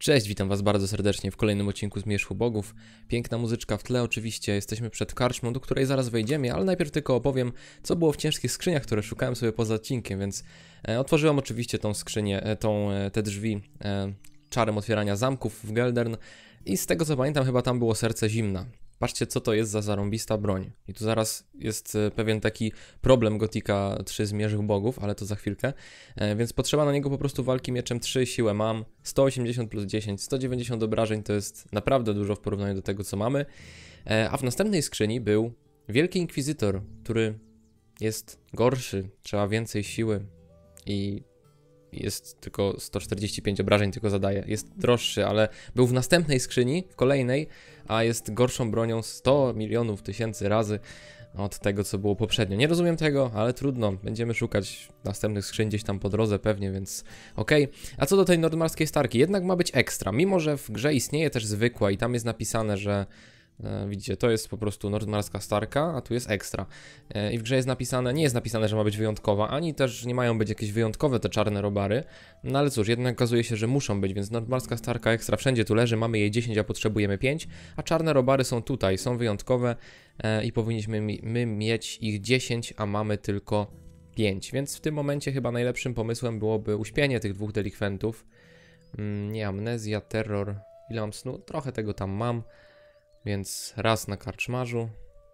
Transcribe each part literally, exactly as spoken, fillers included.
Cześć, witam was bardzo serdecznie w kolejnym odcinku Zmierzchu Bogów. Piękna muzyczka w tle oczywiście, jesteśmy przed karczmą, do której zaraz wejdziemy, ale najpierw tylko opowiem, co było w ciężkich skrzyniach, które szukałem sobie poza odcinkiem, więc e, otworzyłem oczywiście tą skrzynię, e, tą, e, te drzwi e, czarem otwierania zamków w Geldern i z tego co pamiętam chyba tam było serce zimna. Patrzcie, co to jest za zarąbista broń. I tu zaraz jest e, pewien taki problem Gotika trzy Zmierzch Bogów, ale to za chwilkę. E, więc potrzeba na niego po prostu walki mieczem trzy, siłę mam, sto osiemdziesiąt plus dziesięć, sto dziewięćdziesiąt obrażeń to jest naprawdę dużo w porównaniu do tego, co mamy. E, a w następnej skrzyni był Wielki Inkwizytor, który jest gorszy, trzeba więcej siły i jest tylko sto czterdzieści pięć obrażeń, tylko zadaje. Jest droższy, ale był w następnej skrzyni, w kolejnej, a jest gorszą bronią sto milionów tysięcy razy od tego, co było poprzednio. Nie rozumiem tego, ale trudno. Będziemy szukać następnych skrzyń gdzieś tam po drodze pewnie, więc okej. Okay. A co do tej nordmarskiej starki, jednak ma być ekstra. Mimo że w grze istnieje też zwykła i tam jest napisane, że E, widzicie, to jest po prostu nordmarska starka, a tu jest ekstra. E, I w grze jest napisane, nie jest napisane, że ma być wyjątkowa, ani też nie mają być jakieś wyjątkowe te czarne robary. No ale cóż, jednak okazuje się, że muszą być, więc nordmarska starka ekstra wszędzie tu leży, mamy jej dziesięć, a potrzebujemy pięć, a czarne robary są tutaj, są wyjątkowe e, i powinniśmy mi, my mieć ich dziesięć, a mamy tylko pięć. Więc w tym momencie chyba najlepszym pomysłem byłoby uśpienie tych dwóch delikwentów. Mm, nie, amnezja, terror, ile mam snu? Trochę tego tam mam. Więc raz na karczmarzu,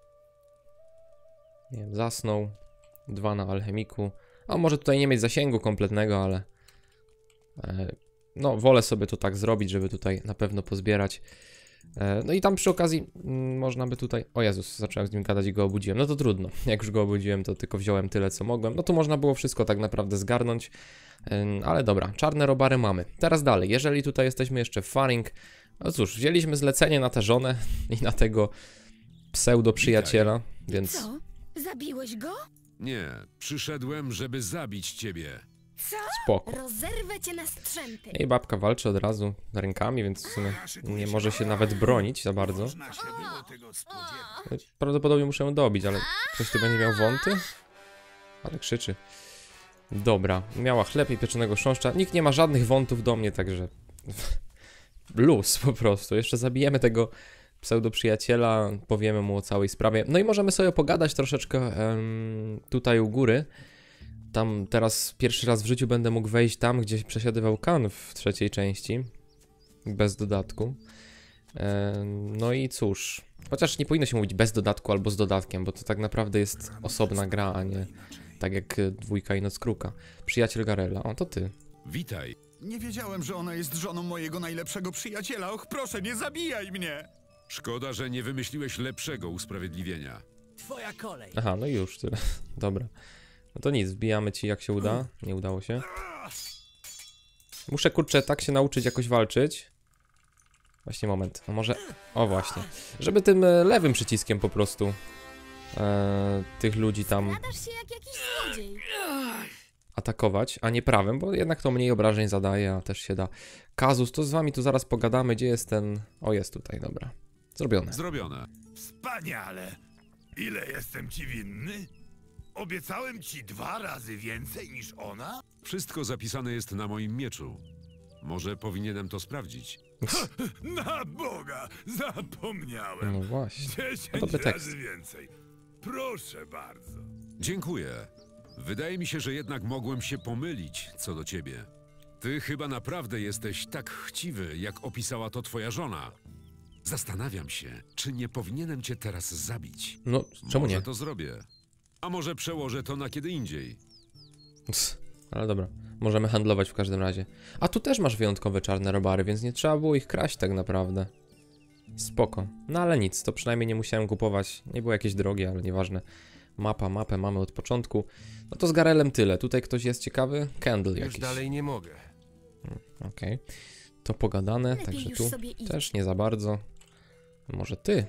nie wiem, zasnął, dwa na alchemiku, a może tutaj nie mieć zasięgu kompletnego, ale e, no wolę sobie to tak zrobić, żeby tutaj na pewno pozbierać. E, no i tam przy okazji m, można by tutaj, o Jezus, zacząłem z nim gadać i go obudziłem, no to trudno, jak już go obudziłem, to tylko wziąłem tyle co mogłem, no to można było wszystko tak naprawdę zgarnąć, e, ale dobra, czarne robary mamy. Teraz dalej, jeżeli tutaj jesteśmy jeszcze w Faring. No cóż, wzięliśmy zlecenie na tę żonę i na tego pseudo-przyjaciela, więc... Co? Zabiłeś go? Nie, przyszedłem, żeby zabić ciebie. Co? Spoko. Rozerwę cię na strzępy. I babka walczy od razu rękami, więc w sumie nie może się nawet bronić za bardzo. Prawdopodobnie muszę ją dobić, ale ktoś tu będzie miał wąty? Ale krzyczy. Dobra, miała chleb i pieczonego chrząszcza. Nikt nie ma żadnych wątów do mnie, także... Luz po prostu. Jeszcze zabijemy tego pseudo-przyjaciela, powiemy mu o całej sprawie. No i możemy sobie pogadać troszeczkę um, tutaj u góry. Tam teraz pierwszy raz w życiu będę mógł wejść tam, gdzie przesiadywał Khan w trzeciej części. Bez dodatku. Um, no i cóż. Chociaż nie powinno się mówić bez dodatku albo z dodatkiem, bo to tak naprawdę jest osobna gra, a nie tak jak dwójka i Noc Kruka. Przyjaciel Garela. O, to ty. Witaj. Nie wiedziałem, że ona jest żoną mojego najlepszego przyjaciela. Och, proszę, nie zabijaj mnie! Szkoda, że nie wymyśliłeś lepszego usprawiedliwienia. Twoja kolej. Aha, no i już tyle. Dobra. No to nic, wbijamy ci jak się uda. Nie udało się. Muszę, kurczę, tak się nauczyć jakoś walczyć. Właśnie moment. No może... O właśnie. Żeby tym e, lewym przyciskiem po prostu e, tych ludzi tam Ladasz się jak jakiś złodziej. atakować, a nie prawym, bo jednak to mniej obrażeń zadaje, a też się da. Kazus, to z wami tu zaraz pogadamy, gdzie jest ten... O, jest tutaj, dobra. Zrobione. Zrobione. Wspaniale! Ile jestem ci winny? Obiecałem ci dwa razy więcej niż ona? Wszystko zapisane jest na moim mieczu. Może powinienem to sprawdzić. Na Boga! Zapomniałem! No właśnie. Dziesięć dobry tekst. razy więcej. Proszę bardzo. Dziękuję. Wydaje mi się, że jednak mogłem się pomylić co do ciebie. Ty chyba naprawdę jesteś tak chciwy, jak opisała to twoja żona. Zastanawiam się, czy nie powinienem cię teraz zabić. No, czemu Może nie? to zrobię. A może przełożę to na kiedy indziej. Ps, ale dobra, możemy handlować w każdym razie. A tu też masz wyjątkowe czarne robary, więc nie trzeba było ich kraść tak naprawdę. Spoko. No ale nic, to przynajmniej nie musiałem kupować. Nie było jakieś drogie, ale nieważne. Mapa, mapę mamy od początku. No to z Garelem tyle. Tutaj ktoś jest ciekawy? Candle Już jakiś. dalej nie mogę. Hmm, Okej. Okay. To pogadane, Lepiej także już tu sobie idź. też nie za bardzo. Może ty?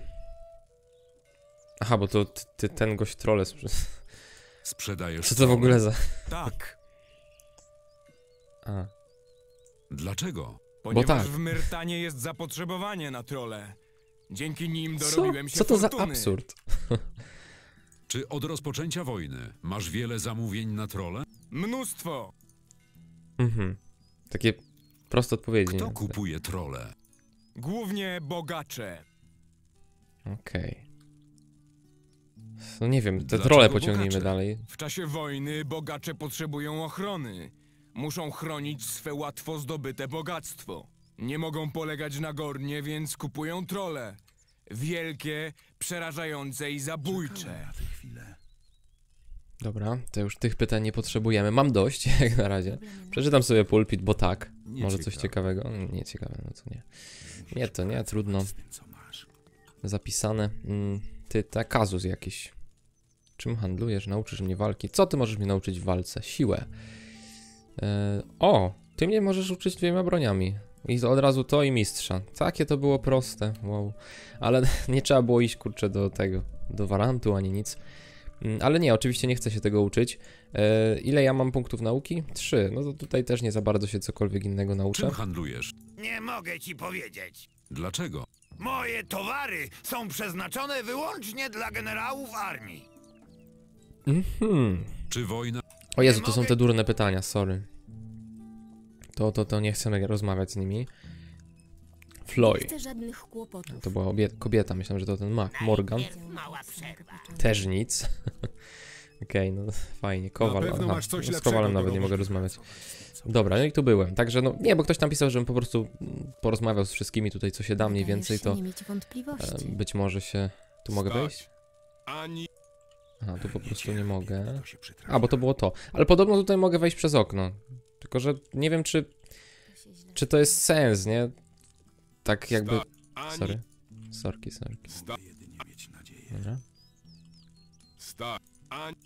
Aha, bo to ty, ty ten gość trole sprze... Sprzedajesz Co to w ogóle za... Tak, A. Dlaczego? ponieważ tak. w Myrtanie jest zapotrzebowanie na trole. Dzięki nim Co? dorobiłem się Co to za fortuny. absurd? Czy od rozpoczęcia wojny masz wiele zamówień na trole? Mnóstwo. Mhm. Takie Proste odpowiedzi. Kto nie? kupuje trole? Głównie bogacze. Okej. No nie wiem, te Dlaczego trole pociągnijmy bogacze? dalej. W czasie wojny bogacze potrzebują ochrony. Muszą chronić swe łatwo zdobyte bogactwo. Nie mogą polegać na Gornie, więc kupują trole. Wielkie, przerażające i zabójcze. Dobra, to już tych pytań nie potrzebujemy. Mam dość, jak na razie. Przeczytam sobie pulpit, bo tak. Nie Może coś ciekawe. ciekawego? Nie ciekawe, no to nie. Nie, to nie, trudno. Zapisane. Mm, ty, ta kazus jakiś. Czym handlujesz? Nauczysz mnie walki. Co ty możesz mnie nauczyć w walce? Siłę. E, o, ty mnie możesz uczyć dwiema broniami. I od razu to i mistrza. Takie to było proste. Wow. Ale nie trzeba było iść, kurczę, do tego. Do warantu ani nic. Mm, Ale nie, oczywiście nie chcę się tego uczyć. E, ile ja mam punktów nauki? Trzy. No to tutaj też nie za bardzo się cokolwiek innego nauczę. Czym handlujesz? Nie mogę ci powiedzieć. Dlaczego? Moje towary są przeznaczone wyłącznie dla generałów armii. Mhm. Czy wojna... O Jezu, to są te durne pytania, sorry. To, to, to nie chcemy rozmawiać z nimi. Nie Floy. chcę żadnych kłopotów. To była obie- kobieta, myślałem, że to ten Mac. Morgan. Mała przerwa. Też nic. Okej, no fajnie. Kowal. Na pewno Aha, masz coś no z lepszego, Kowalem nawet kogo nie mogę możesz rozmawiać. Dobra, no i tu byłem. Także no, nie, bo ktoś tam pisał, żebym po prostu mm, porozmawiał z wszystkimi tutaj, co się da mniej Wydajesz więcej, się to nie mieć wątpliwości. e, być może się... Tu mogę Stać. wejść? Ani... Aha, tu po prostu nie mogę. A, bo to było to. Ale podobno tutaj mogę wejść przez okno. Tylko, że nie wiem, czy... Czy to jest sens, nie? Tak jakby... Ani... Sorry. Sorki, sorki. Sta... Dobra. Sta... Ani...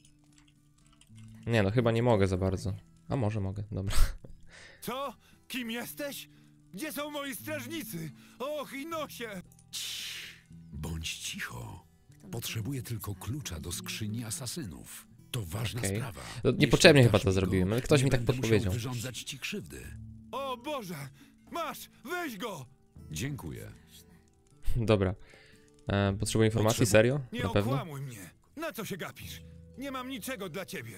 Nie no, chyba nie mogę za bardzo. A może mogę, dobra. Co? Kim jesteś? Gdzie są moi strażnicy? Och, i nosie! Bądź cicho. Potrzebuję tylko klucza do skrzyni asasynów. To ważna Okej. sprawa. No, Jeśli niepotrzebnie dasz chyba to mi go, zrobiłem, ale ktoś nie mi tak będę musiał podpowiedział. wyrządzać ci krzywdy. O Boże! Masz! Weź go! Dziękuję. Dobra. E, potrzebuję informacji, Potrzebu- serio? Nie Na pewno? okłamuj mnie! Na co się gapisz? Nie mam niczego dla ciebie.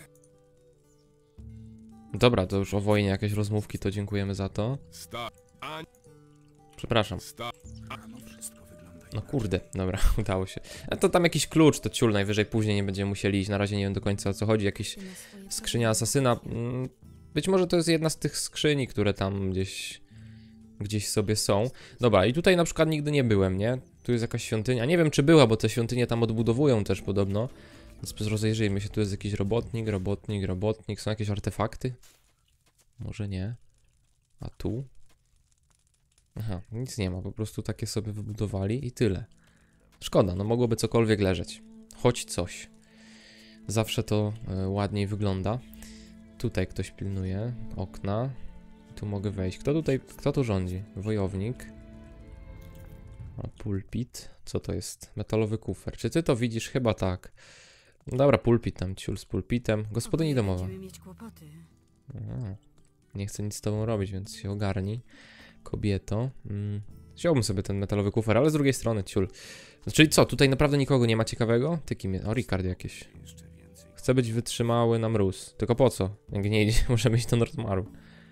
Dobra, to już o wojnie jakieś rozmówki, to dziękujemy za to. Sta... Ani... Przepraszam. Sta... No kurde, dobra, udało się. A to tam jakiś klucz, to ciul, najwyżej później nie będziemy musieli iść, na razie nie wiem do końca o co chodzi, jakieś skrzynia asasyna. Mm, Być może to jest jedna z tych skrzyni, które tam gdzieś gdzieś sobie są. Dobra, i tutaj na przykład nigdy nie byłem, nie? Tu jest jakaś świątynia, nie wiem czy była, bo te świątynie tam odbudowują też podobno. Więc rozejrzyjmy się, tu jest jakiś robotnik, robotnik, robotnik, są jakieś artefakty? Może nie. A tu? Aha, nic nie ma, po prostu takie sobie wybudowali i tyle. Szkoda, no mogłoby cokolwiek leżeć. Choć coś. Zawsze to e, ładniej wygląda. Tutaj ktoś pilnuje okna. Tu mogę wejść. Kto tutaj, kto tu rządzi? Wojownik. A pulpit. Co to jest? Metalowy kufer. Czy ty to widzisz? Chyba tak. No dobra, pulpit tam, ciul z pulpitem. Gospodyni domowa. Będziemy mieć kłopoty. Aha. Nie chcę nic z tobą robić, więc się ogarnij. Kobieto. Mm. Wziąłbym sobie ten metalowy kufer, ale z drugiej strony ciul. Czyli co, tutaj naprawdę nikogo nie ma ciekawego? Ty kim jest? O, Ricard jakiś. Chcę być wytrzymały na mróz. Tylko po co? Jak nie idzie, możemy iść do Nordmaru.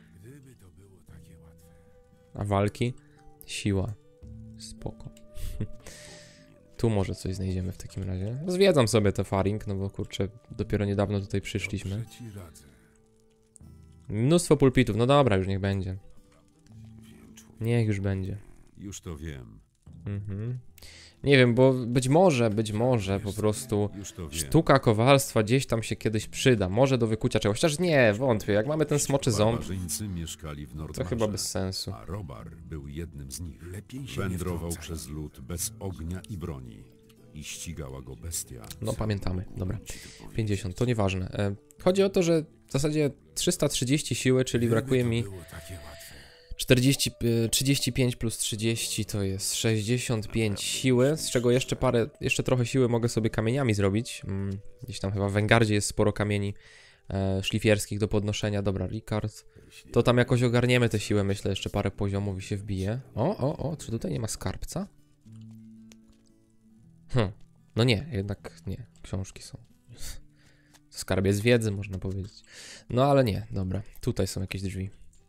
A walki? Siła. Spoko. Tu może coś znajdziemy w takim razie. Zwiedzam sobie te Faring, no bo kurczę, dopiero niedawno tutaj przyszliśmy. Mnóstwo pulpitów, no dobra, już niech będzie. Niech już będzie. Już to wiem. Mhm. Nie wiem, bo być może, być może po prostu Już to wiem. sztuka kowalstwa gdzieś tam się kiedyś przyda. Może do wykucia czegoś. Chociaż nie, wątpię. Jak mamy ten smoczy ząb, Barbarzyńcy mieszkali w to Nordmarze, chyba bez sensu. a Robar był jednym z nich. Wędrował przez lód bez ognia i broni i ścigała go bestia. No pamiętamy, dobra. pięćdziesiąt, to nieważne. E, chodzi o to, że w zasadzie trzysta trzydzieści siły, czyli brakuje mi czterdzieści, e, trzydzieści pięć plus trzydzieści to jest sześćdziesiąt pięć siły, z czego jeszcze parę, jeszcze trochę siły mogę sobie kamieniami zrobić. Mm, gdzieś tam chyba w Wengardzie jest sporo kamieni e, szlifierskich do podnoszenia. Dobra, Ricard. To tam jakoś ogarniemy tę siłę, myślę, jeszcze parę poziomów i się wbije. O, o, o, czy tutaj nie ma skarbca? Hm, no nie, jednak nie, książki są. Skarbiec wiedzy, można powiedzieć. No ale nie, dobra, tutaj są jakieś drzwi.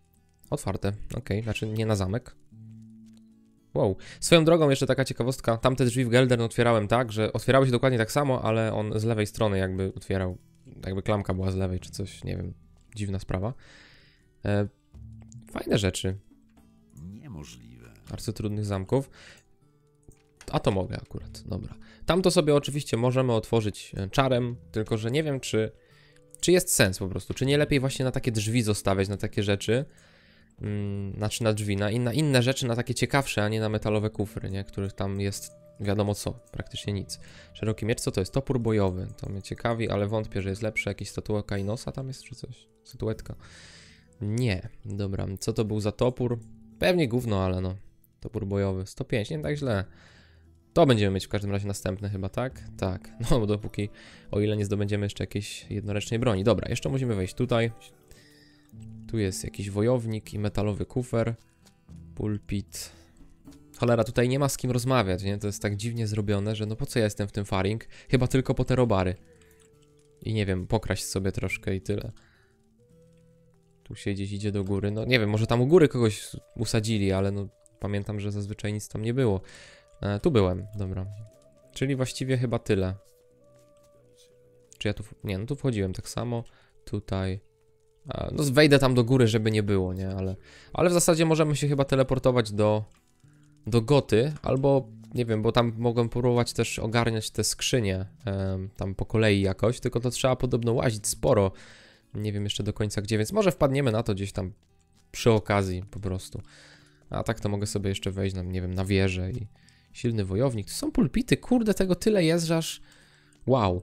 Otwarte, okej, znaczy nie na zamek. Wow. Swoją drogą jeszcze taka ciekawostka, tamte drzwi w Geldern otwierałem tak, że otwierały się dokładnie tak samo, ale on z lewej strony jakby otwierał, jakby klamka była z lewej czy coś, nie wiem, dziwna sprawa. E, fajne rzeczy. Niemożliwe. Bardzo trudnych zamków. A to mogę akurat, dobra. Tamto sobie oczywiście możemy otworzyć czarem, tylko że nie wiem czy, czy jest sens po prostu, czy nie lepiej właśnie na takie drzwi zostawiać, na takie rzeczy. Hmm, znaczy na drzwi, na, in, na inne rzeczy, na takie ciekawsze, a nie na metalowe kufry, nie? Których tam jest wiadomo co, praktycznie nic. Szeroki miecz, co to jest? Topór bojowy, to mnie ciekawi, ale wątpię, że jest lepsze. Jakiś statuetka i nosa tam jest, czy coś? Statuetka? Nie, dobra, co to był za topór? Pewnie gówno, ale no, topór bojowy, sto pięć, nie tak źle. To będziemy mieć w każdym razie następne chyba, tak? Tak, no bo dopóki, o ile nie zdobędziemy jeszcze jakiejś jednoręcznej broni. Dobra, jeszcze musimy wejść tutaj. Tu jest jakiś wojownik i metalowy kufer. Pulpit. Cholera, tutaj nie ma z kim rozmawiać, nie? To jest tak dziwnie zrobione, że no po co ja jestem w tym faring? Chyba tylko po te robary. I nie wiem, pokraść sobie troszkę i tyle. Tu się gdzieś idzie do góry. No nie wiem, może tam u góry kogoś usadzili, ale no pamiętam, że zazwyczaj nic tam nie było. E, tu byłem, dobra. Czyli właściwie chyba tyle. Czy ja tu... Nie, no tu wchodziłem tak samo. Tutaj... No wejdę tam do góry, żeby nie było, nie? Ale, ale w zasadzie możemy się chyba teleportować do, do Goty, albo nie wiem, bo tam mogłem próbować też ogarniać te skrzynie um, tam po kolei jakoś, tylko to trzeba podobno łazić sporo. Nie wiem jeszcze do końca gdzie, więc może wpadniemy na to gdzieś tam przy okazji po prostu. A tak to mogę sobie jeszcze wejść na, nie wiem, na wieżę i silny wojownik. To są pulpity, kurde, tego tyle jest, że aż... Wow.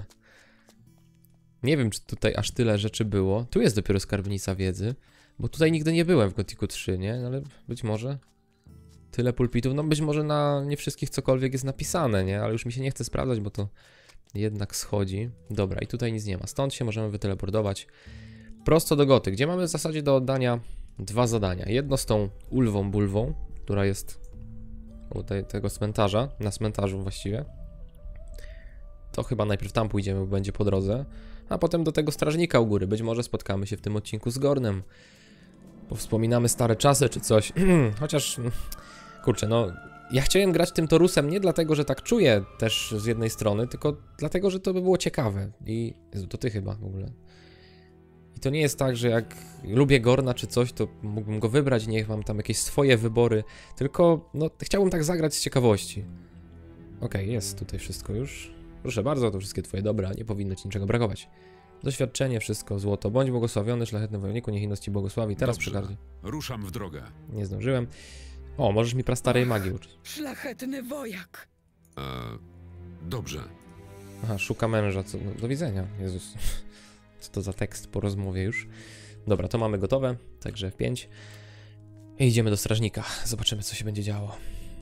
Nie wiem, czy tutaj aż tyle rzeczy było. Tu jest dopiero skarbnica wiedzy, bo tutaj nigdy nie byłem w Gothicu trzy, nie? Ale być może tyle pulpitów, no być może na nie wszystkich cokolwiek jest napisane, nie? Ale już mi się nie chce sprawdzać, bo to jednak schodzi. Dobra, i tutaj nic nie ma. Stąd się możemy wyteleportować prosto do Goty, gdzie mamy w zasadzie do oddania dwa zadania. Jedno z tą Ulwą Bulwą, która jest u tej, tego cmentarza, na cmentarzu właściwie. To chyba najpierw tam pójdziemy, bo będzie po drodze. A potem do tego strażnika u góry. Być może spotkamy się w tym odcinku z Gornem. Bo wspominamy stare czasy czy coś. Chociaż, kurczę, no... Ja chciałem grać tym Torusem nie dlatego, że tak czuję też z jednej strony, tylko dlatego, że to by było ciekawe. I... Jezu, to ty chyba w ogóle. I to nie jest tak, że jak lubię Gorna czy coś, to mógłbym go wybrać, niech mam tam jakieś swoje wybory. Tylko, no, chciałbym tak zagrać z ciekawości. Okej, okay, jest tutaj wszystko już. Proszę bardzo, to wszystkie twoje dobra, nie powinno ci niczego brakować. Doświadczenie, wszystko, złoto. Bądź błogosławiony, szlachetny wojowniku, niech inność ci błogosławi. Teraz przy okazji. Ruszam w drogę. Nie zdążyłem. O, możesz mi prastarej magii uczyć. Szlachetny wojak. E, dobrze. Aha, szuka męża. Co, no, do widzenia. Jezus. Co to za tekst po rozmowie już. Dobra, to mamy gotowe. Także w pięć. I idziemy do strażnika. Zobaczymy, co się będzie działo.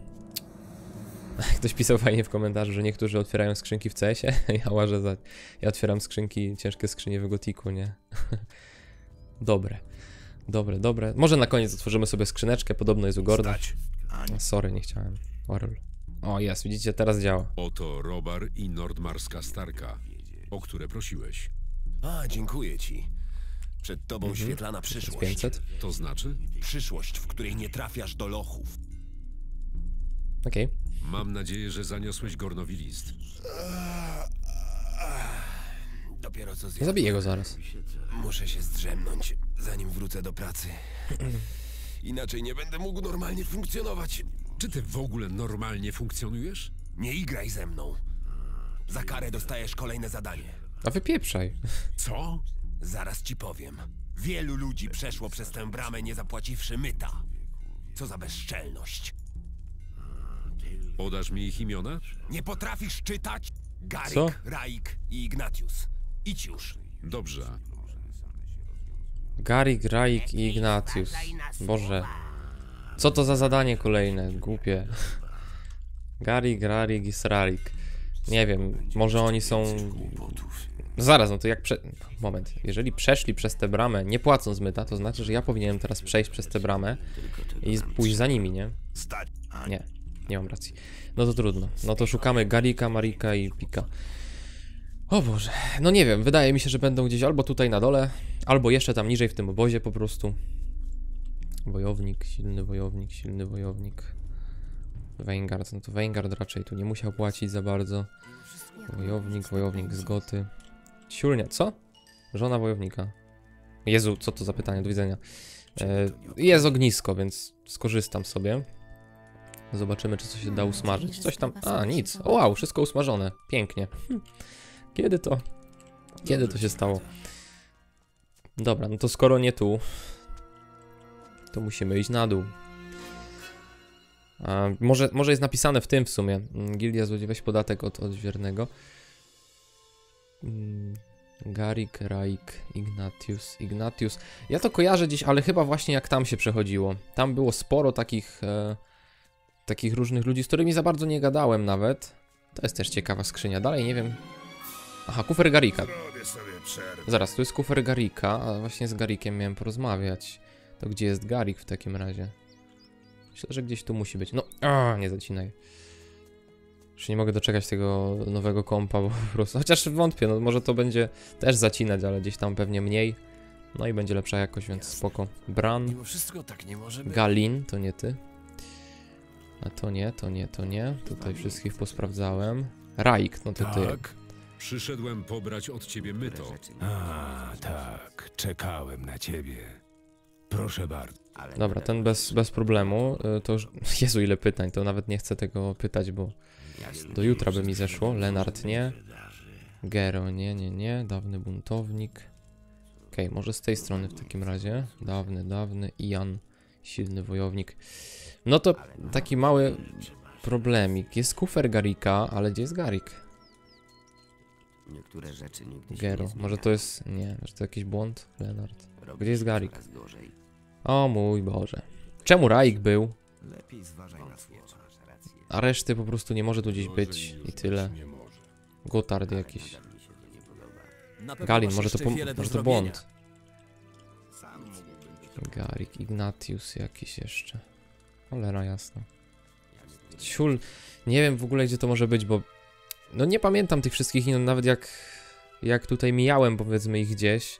Ktoś pisał fajnie w komentarzu, że niektórzy otwierają skrzynki w C S ie. Ja łażę za... Ja otwieram skrzynki, ciężkie skrzynie w Gothicu, nie? Dobre. Dobre, dobre. Może na koniec otworzymy sobie skrzyneczkę, podobno jest u Gorda. No, sorry, nie chciałem. Orl. O, jest, widzicie, teraz działa. Oto Robar i Nordmarska Starka, o które prosiłeś. A, dziękuję ci. Przed tobą Mhm. świetlana przyszłość. pięćset. To znaczy? Przyszłość, w której nie trafiasz do lochów. Okej. Okay. Mam nadzieję, że zaniosłeś Gornowi list. Dopiero co Nie zjadłem. zabiję go zaraz. Muszę się zdrzemnąć, zanim wrócę do pracy. Inaczej nie będę mógł normalnie funkcjonować. Czy ty w ogóle normalnie funkcjonujesz? Nie igraj ze mną. Za karę dostajesz kolejne zadanie. A wypieprzaj. Co? Zaraz ci powiem. Wielu ludzi przeszło przez tę bramę, nie zapłaciwszy myta. Co za bezczelność. Podasz mi ich imiona? Nie potrafisz czytać? Garik, Co? Raik i Ignatius. Idź już. Dobrze. Garik, Raik i Ignatius. Boże. Co to za zadanie kolejne? Głupie. Garik, Rarik i Srarik. Nie wiem, może oni są... Zaraz, no to jak prze... Moment. Jeżeli przeszli przez tę bramę, nie płacąc myta, to znaczy, że ja powinienem teraz przejść przez tę bramę i pójść za nimi, nie? Nie, nie mam racji. No to trudno. No to szukamy Garika, Marika i Pika. O Boże. No nie wiem, wydaje mi się, że będą gdzieś albo tutaj na dole, albo jeszcze tam niżej w tym obozie po prostu. Wojownik, silny wojownik, silny wojownik. Weingard, no to Weingard raczej tu nie musiał płacić za bardzo. Wojownik, wojownik z Goty. Ciulnia, co? Żona wojownika. Jezu, co to za pytanie, do widzenia. E, jest ognisko, więc skorzystam sobie. Zobaczymy, czy coś się da usmażyć. Coś tam, a nic. O, wow, wszystko usmażone. Pięknie. Hm. Kiedy to? Kiedy to się stało? Dobra, no to skoro nie tu, to musimy iść na dół. A, może, może jest napisane w tym w sumie. Gildia złodziej, weź podatek od odźwiernego. Mm, Garik, Raik, Ignatius, Ignatius. Ja to kojarzę gdzieś, ale chyba właśnie jak tam się przechodziło. Tam było sporo takich, e, takich różnych ludzi, z którymi za bardzo nie gadałem nawet. To jest też ciekawa skrzynia. Dalej nie wiem. Aha, kufer Garika. Zaraz, tu jest kufer Garika, a właśnie z Garikiem miałem porozmawiać. To gdzie jest Garik w takim razie? Myślę, że gdzieś tu musi być. No, a, nie zacinaj. Już nie mogę doczekać tego nowego kompa, bo po prostu... Chociaż wątpię, no może to będzie też zacinać, ale gdzieś tam pewnie mniej. No i będzie lepsza jakość, więc spoko. Bran. Mimo wszystko tak nie może być. Galin, to nie ty. A to nie, to nie, to nie. Tutaj wszystkich posprawdzałem. Raik, no to ty. Tak. Przyszedłem pobrać od ciebie myto. A, tak, czekałem na ciebie. Proszę bardzo. Dobra, ten bez, bez problemu. Y, To już... Jezu, ile pytań, to nawet nie chcę tego pytać, bo do jutra by mi zeszło. Lenart nie. Gero nie, nie, nie. Dawny buntownik. Okej, okay, może z tej strony w takim razie. Dawny, dawny. Ian, silny wojownik. No to taki mały problemik. Jest kufer Garika, ale gdzie jest Garik? Niektóre rzeczy nigdy się Gero, nie zmieniają. może to jest... Nie, może to jakiś błąd? Lenart. Robi Gdzie jest się Garik? coraz gorzej. O mój Boże. Czemu Raik był? Lepiej zważaj na słowa. Masz rację. A reszty po prostu nie może tu gdzieś być i tyle. Gotard jakiś. Nadal mi się to nie podoba. Galin, może to, pom- może to błąd. Garik, Ignatius jakiś jeszcze. Cholera jasna. Ciul, nie wiem w ogóle gdzie to może być, bo... No nie pamiętam tych wszystkich imion, nawet jak... Jak tutaj mijałem powiedzmy ich gdzieś.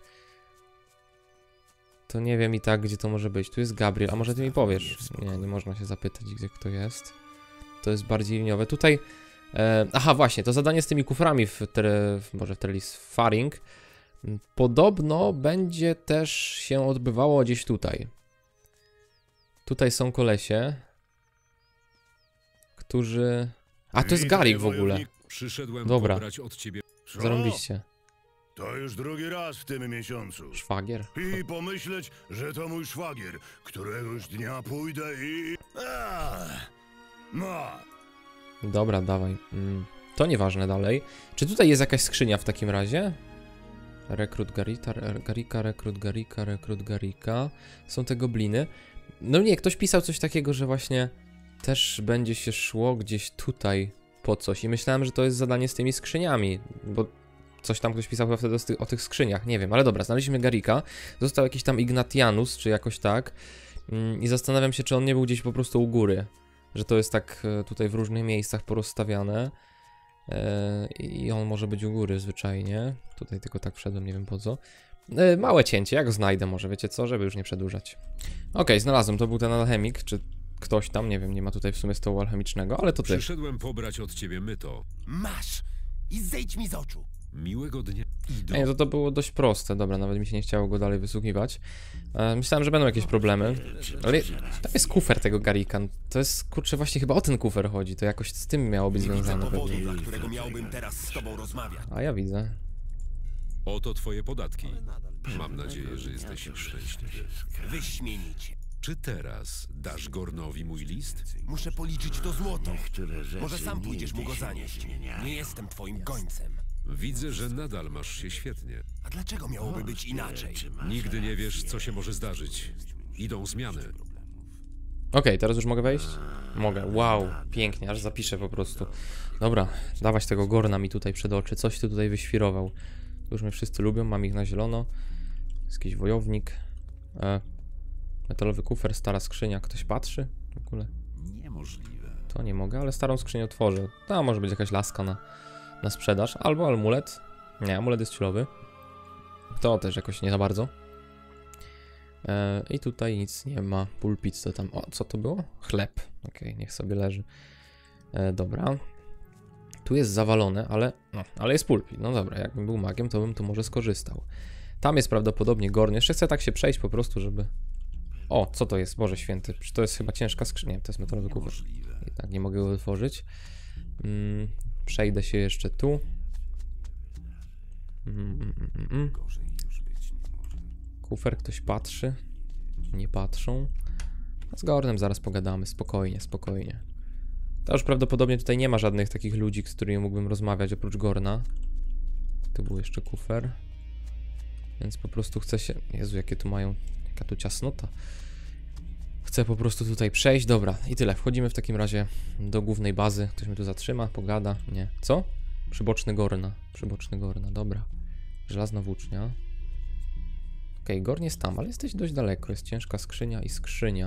To nie wiem i tak gdzie to może być. Tu jest Gabriel, a może ty mi powiesz? Nie, nie można się zapytać gdzie kto jest. To jest bardziej liniowe. Tutaj... E, aha, właśnie, to zadanie z tymi kuframi w, tere, w może w Trelis Faring podobno będzie też się odbywało gdzieś tutaj. Tutaj są kolesie, którzy... A, to jest Garik w ogóle. Przyszedłem Dobra. pobrać od ciebie. Zarąbiście. To już drugi raz w tym miesiącu. Szwagier. I pomyśleć, że to mój szwagier. Któregoś dnia pójdę i... Ach, no. Dobra, dawaj. Mm, to nieważne dalej. Czy tutaj jest jakaś skrzynia w takim razie? Rekrut Garita, re, Garika, rekrut Garika, rekrut Garika. Są te gobliny. No nie, ktoś pisał coś takiego, że właśnie też będzie się szło gdzieś tutaj po coś. I myślałem, że to jest zadanie z tymi skrzyniami, bo coś tam ktoś pisał chyba wtedy o, ty o tych skrzyniach, nie wiem, ale dobra, znaleźliśmy Garika. Został jakiś tam Ignatianus, czy jakoś tak. Mm, I zastanawiam się, czy on nie był gdzieś po prostu u góry. Że to jest tak tutaj w różnych miejscach porozstawiane. Yy, I on może być u góry zwyczajnie. Tutaj tylko tak wszedłem, nie wiem po co. Yy, małe cięcie, jak go znajdę może, wiecie co, żeby już nie przedłużać. Okej, okay, znalazłem, to był ten alchemik, czy ktoś tam, nie wiem, nie ma tutaj w sumie stołu alchemicznego, ale to ty. Przyszedłem pobrać od ciebie myto. Masz! I zejdź mi z oczu! Miłego dnia. Idę. Nie, to to było dość proste, dobra, nawet mi się nie chciało go dalej wysłuchiwać. E, myślałem, że będą jakieś problemy, ale to jest kufer tego Garika, to jest, kurczę, właśnie chyba o ten kufer chodzi, to jakoś z tym miało być Nie widzę związane powodu, pewnie. dla którego miałbym teraz z tobą rozmawiać. A ja widzę. Oto twoje podatki. Mam nadzieję, że jesteś szczęśliwy. Wyśmienicie. Czy teraz dasz Gornowi mój list? Muszę policzyć to złoto. Może sam pójdziesz mu go zanieść. Nie jestem twoim gońcem. Widzę, że nadal masz się świetnie. A dlaczego miałoby być inaczej? Nigdy nie wiesz, co się może zdarzyć. Idą zmiany. Okej, okay, teraz już mogę wejść? Mogę, wow, pięknie, aż zapiszę po prostu. Dobra, dawać tego Gorna mi tutaj przed oczy, coś ty tutaj wyświrował. Już mnie wszyscy lubią, mam ich na zielono. Jest jakiś wojownik. E, metalowy kufer, stara skrzynia, ktoś patrzy w ogóle? Niemożliwe. To nie mogę, ale starą skrzynię otworzę. To może być jakaś laska na, na sprzedaż, albo amulet. Nie, amulet jest ciulowy. To też jakoś nie za bardzo. E, I tutaj nic nie ma. Pulpit to tam... O, co to było? Chleb. Okej, okay, niech sobie leży. E, dobra. Tu jest zawalone, ale... No, ale jest pulpit. No dobra, jakbym był magiem, to bym tu może skorzystał. Tam jest prawdopodobnie Gorn. Jeszcze chcę tak się przejść po prostu, żeby... O, co to jest? Boże święty. To jest chyba ciężka skrzynia. To jest metalowy kufer. I tak, nie mogę go otworzyć. Mm, przejdę się jeszcze tu. Mm, mm, mm, mm. Kufer, ktoś patrzy. Nie patrzą. Z Gornem zaraz pogadamy. Spokojnie, spokojnie. To już prawdopodobnie tutaj nie ma żadnych takich ludzi, z którymi mógłbym rozmawiać oprócz Gorna. Tu był jeszcze kufer. Więc po prostu chcę się... Jezu, jakie tu mają... Jaka tu ciasnota. Chcę po prostu tutaj przejść. Dobra, i tyle. Wchodzimy w takim razie do głównej bazy. Ktoś mnie tu zatrzyma, pogada. Nie. Co? Przyboczny Gorna. Przyboczny Gorna, dobra. Żelazna włócznia. Okej, okay, Gorn jest tam, ale jesteś dość daleko. Jest ciężka skrzynia i skrzynia.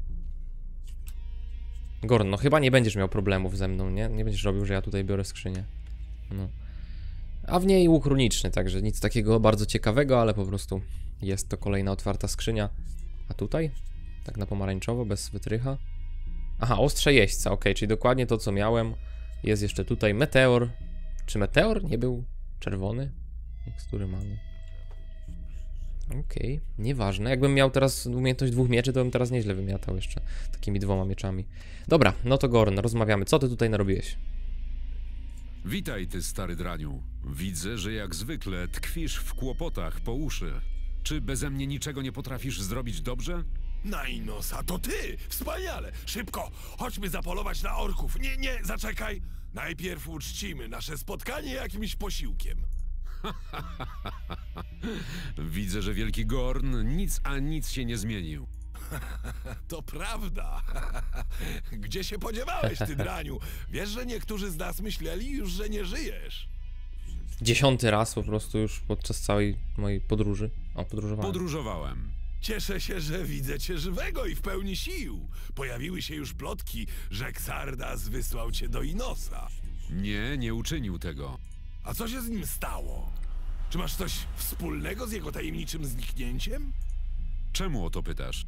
Gorn, no chyba nie będziesz miał problemów ze mną, nie? Nie będziesz robił, że ja tutaj biorę skrzynię. No. A w niej łuk runiczny, także nic takiego bardzo ciekawego, ale po prostu jest to kolejna otwarta skrzynia. A tutaj? Tak na pomarańczowo, bez wytrycha. Aha, ostrze jeźdźca, ok, czyli dokładnie to, co miałem. Jest jeszcze tutaj meteor. Czy meteor nie był czerwony? Mikstury mamy. Okej, okay, nieważne. Jakbym miał teraz umiejętność dwóch mieczy, to bym teraz nieźle wymiatał jeszcze takimi dwoma mieczami. Dobra, no to Gorn, rozmawiamy. Co ty tutaj narobiłeś? Witaj, ty stary draniu. Widzę, że jak zwykle tkwisz w kłopotach po uszy. Czy beze mnie niczego nie potrafisz zrobić dobrze? Nainosa, to ty! Wspaniale! Szybko! Chodźmy zapolować na orków. Nie, nie, zaczekaj! Najpierw uczcimy nasze spotkanie jakimś posiłkiem. Widzę, że wielki Gorn nic a nic się nie zmienił. To prawda. Gdzie się podziewałeś, ty draniu? Wiesz, że niektórzy z nas myśleli już, że nie żyjesz. Dziesiąty raz po prostu już podczas całej mojej podróży. O, podróżowałem. Podróżowałem. Cieszę się, że widzę cię żywego i w pełni sił. Pojawiły się już plotki, że Xardas wysłał cię do Inosa. Nie, nie uczynił tego. A co się z nim stało? Czy masz coś wspólnego z jego tajemniczym zniknięciem? Czemu o to pytasz?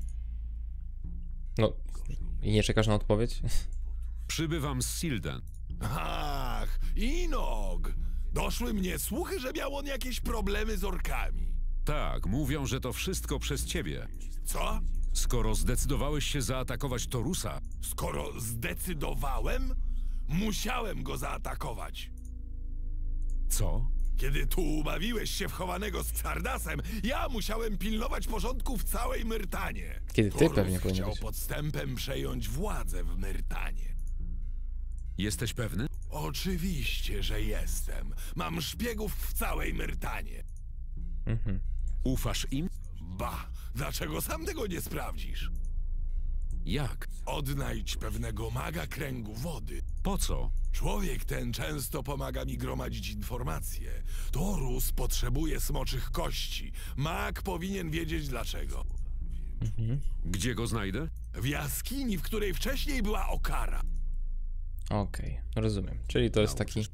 No, i nie czekasz na odpowiedź? Przybywam z Silden. Ach, Inog! Doszły mnie słuchy, że miał on jakieś problemy z orkami. Tak, mówią, że to wszystko przez ciebie. Co? Skoro zdecydowałeś się zaatakować Torusa... Skoro zdecydowałem? Musiałem go zaatakować. Co? Kiedy tu ubawiłeś się wchowanego z Xardasem, ja musiałem pilnować porządku w całej Myrtanie. Kiedy ty Torus pewnie chciał powinieneś. podstępem przejąć władzę w Myrtanie. Jesteś pewny? Oczywiście, że jestem. Mam szpiegów w całej Myrtanie. Mhm. Ufasz im? Ba, dlaczego sam tego nie sprawdzisz? Jak? Odnajdź pewnego maga kręgu wody. Po co? Człowiek ten często pomaga mi gromadzić informacje. Torus potrzebuje smoczych kości. Mag powinien wiedzieć dlaczego. Mhm. Gdzie go znajdę? W jaskini, w której wcześniej była Okara. Okej, okay, rozumiem. Czyli to jest taki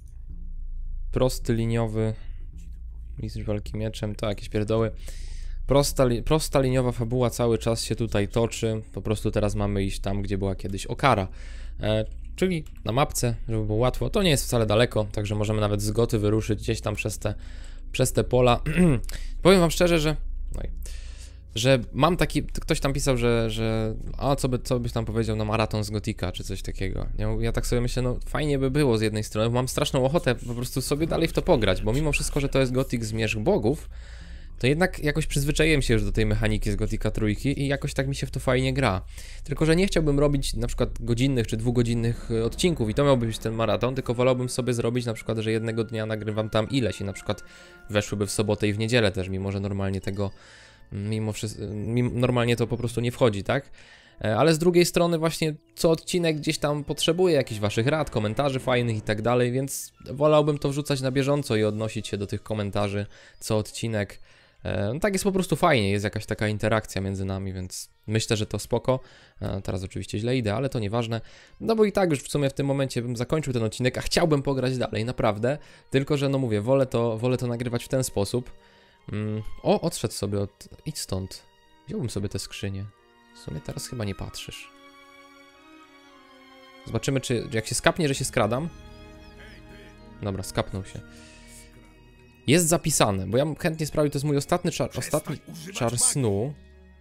prosty, liniowy mistrz walki mieczem, to jakieś pierdoły. Prosta, li prosta liniowa fabuła cały czas się tutaj toczy. Po prostu teraz mamy iść tam, gdzie była kiedyś Okara. E, czyli na mapce, żeby było łatwo. To nie jest wcale daleko, także możemy nawet z Goty wyruszyć gdzieś tam przez te, przez te pola. Powiem wam szczerze, że... No i, że mam taki, ktoś tam pisał, że, że a co, by, co byś tam powiedział na maraton z Gotika, czy coś takiego. Ja, ja tak sobie myślę, no fajnie by było z jednej strony, bo mam straszną ochotę po prostu sobie dalej w to pograć, bo mimo wszystko, że to jest Gotik Zmierzch Bogów, to jednak jakoś przyzwyczaiłem się już do tej mechaniki z Gotika trójki i jakoś tak mi się w to fajnie gra. Tylko, że nie chciałbym robić na przykład godzinnych czy dwugodzinnych odcinków i to miałby być ten maraton, tylko wolałbym sobie zrobić na przykład, że jednego dnia nagrywam tam ileś i na przykład weszłyby w sobotę i w niedzielę też, mimo że normalnie tego Mimo wszystko, normalnie to po prostu nie wchodzi, tak? Ale z drugiej strony właśnie co odcinek gdzieś tam potrzebuje jakichś waszych rad, komentarzy fajnych i tak dalej, więc wolałbym to wrzucać na bieżąco i odnosić się do tych komentarzy co odcinek. No tak jest po prostu fajnie, jest jakaś taka interakcja między nami, więc myślę, że to spoko. Teraz oczywiście źle idę, ale to nieważne. No bo i tak już w sumie w tym momencie bym zakończył ten odcinek, a chciałbym pograć dalej, naprawdę. Tylko, że no mówię, wolę to, wolę to nagrywać w ten sposób. Mm. O, odszedł sobie od... Idź stąd. Wziąłbym sobie te skrzynie. W sumie teraz chyba nie patrzysz. Zobaczymy, czy jak się skapnie, że się skradam. Dobra, skapnął się. Jest zapisane, bo ja bym chętnie sprawił, to jest mój ostatni czar, ostatni czar snu.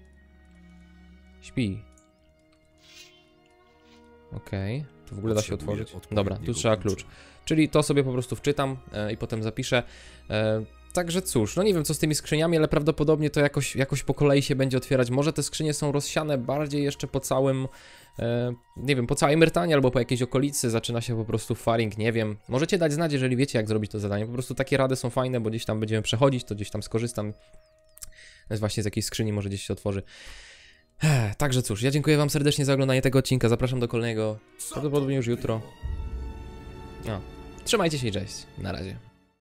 Śpi. Okej, okay. To w ogóle da się otworzyć. Dobra, tu trzeba klucz. Czyli to sobie po prostu wczytam e, i potem zapiszę. E, Także cóż, no nie wiem co z tymi skrzyniami, ale prawdopodobnie to jakoś, jakoś po kolei się będzie otwierać. Może te skrzynie są rozsiane bardziej jeszcze po całym, e, nie wiem, po całej Myrtanii albo po jakiejś okolicy. Zaczyna się po prostu Faring, nie wiem. Możecie dać znać, jeżeli wiecie jak zrobić to zadanie. Po prostu takie rady są fajne, bo gdzieś tam będziemy przechodzić, to gdzieś tam skorzystam. Właśnie z jakiejś skrzyni może gdzieś się otworzy. Ech, także cóż, ja dziękuję wam serdecznie za oglądanie tego odcinka. Zapraszam do kolejnego, prawdopodobnie już jutro. No, trzymajcie się i cześć. Na razie.